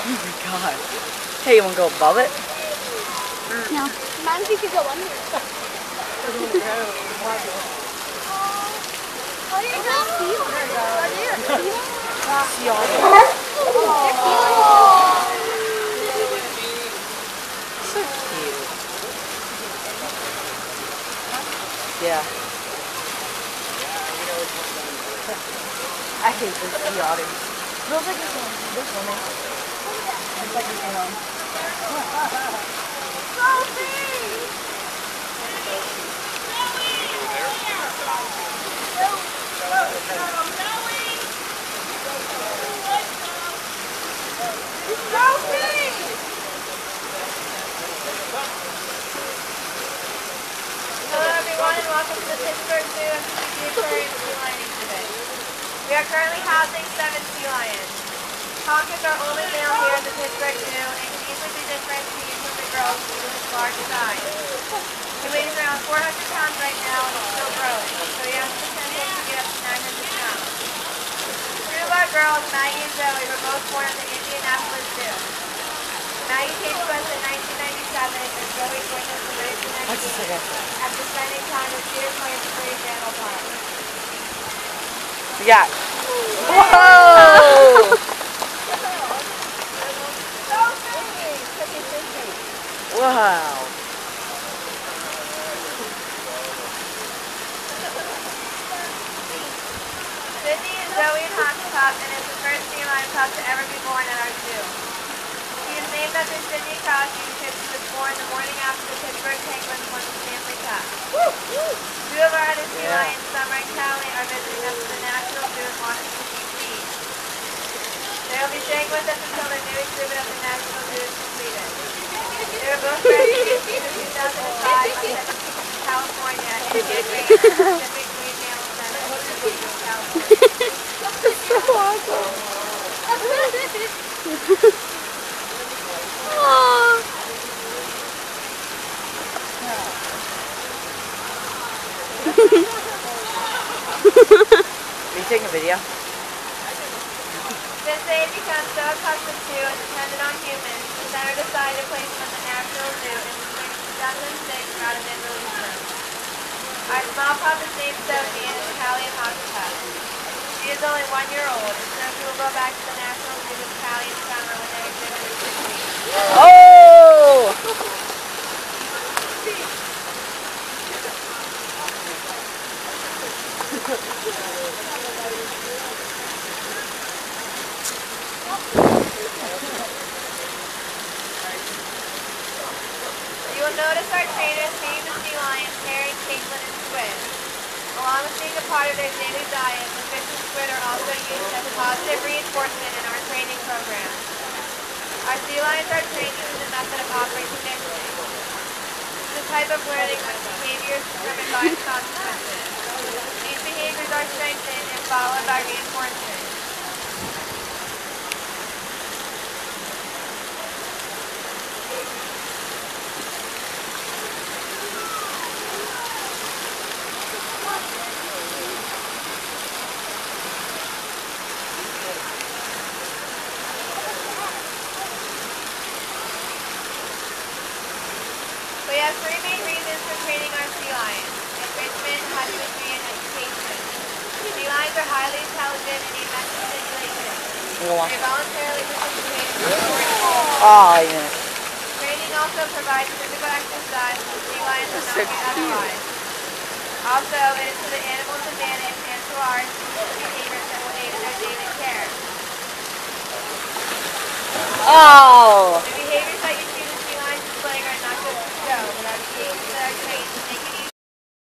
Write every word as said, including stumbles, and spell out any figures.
Oh my god. Hey, you want to go above it? No. Mine we could go under it. Oh, you got sea otters. Are there sea otters? Sea otters. So cute. Yeah. I hate the sea otters. Feels like this one. This one. It's like this one. Hello everyone and welcome to the Pittsburgh Zoo and the Aquarium Sea Lining today. We are currently housing seven sea lions. Hawk is our only male here at the Pittsburgh Zoo and can easily be differentiated from the girls due to his large size. He weighs around four hundred pounds right now and is still growing, so he has the potential to get up to nine hundred pounds. Two of our girls, Maggie and Zoe, were both born at the Indianapolis Zoo. Maggie came to us in nineteen ninety-seven and Zoe joined us in nineteen ninety-eight after spending time with Cedar Point Springs Animal Park. We got. Whoa! Wow. Sydney is Zoe and Hawk's pup and is the first sea lion pup to ever be born at our zoo. He is named after Sydney Crosby because he was born the morning after the Pittsburgh Penguins won the Stanley Cup. Two of our other sea Yeah. lions, Summer and Callie, are visiting us at the National Zoo in Washington, D C They will be staying with us until their new exhibit at the National Zoo is completed. They were both rescued in two thousand five in California and in Pacific Marine Mammal Center in California. That's so awesome. Aww. Are you taking a video? Since they had become so accustomed to and dependent on humans, the center decided to place them at the National Zoo in between two thousand six rather than release them. Our small pup is named Sophie and is Callie and Hawk's pup. She is only one year old, and Sophie will go back to the National Zoo with Callie in summer when their exhibit is complete. Oh! You will notice our trainers feeding the sea lions, Harry, Caitlin, and Squid. Along with being a part of their daily diet, the fish and squid are also used as positive reinforcement in our training program. Our sea lions are trained using the method of operating conditioning. This is a type of learning which behavior is determined by its consequences. These behaviors are strengthened and followed by reinforcement. We have three main reasons for training our sea lions: enrichment, husbandry, and education. Sea lions are highly intelligent and need mental stimulation. They voluntarily participate in important roles. Oh, yeah. Training also provides physical exercise that sea lions would So not get cute. otherwise. Also, it is to the animal's advantage and to ours to teach behaviors that will aid in their daily care. Oh!